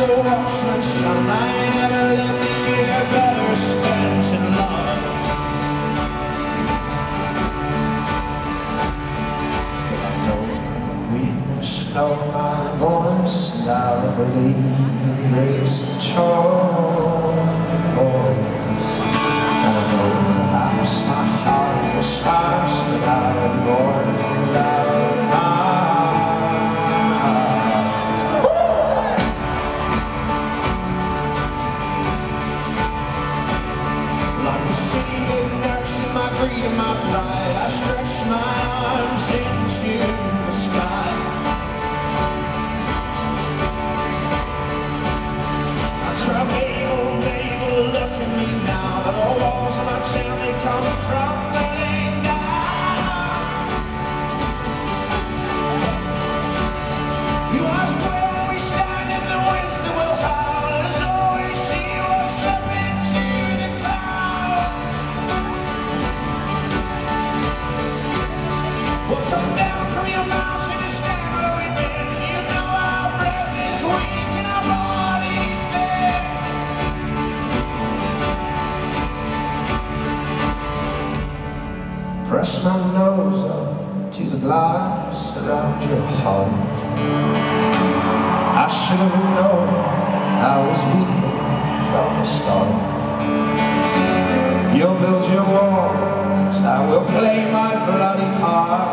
watchman son, I ain't ever lived a year better spent in love. But I know my weakness, know my voice, and I believe in grace and choice. And I know perhaps my heart was fast, but I was born without eyes. Like the sea that nurtured my greed and my pride, I stretched my arms into the sky. I try, baby, oh baby, look at me now. The walls of my town, they come crumbling down. You ask where we stand in the winds that will howl, and as always she will slip into the cloud. We'll come down from your mountain and stand where we've been. You know our breath is weak and our body thin. Press my nose up to the glass around your heart. I should have known I was weaker from the start. You'll build your walls, I will play my bloody part.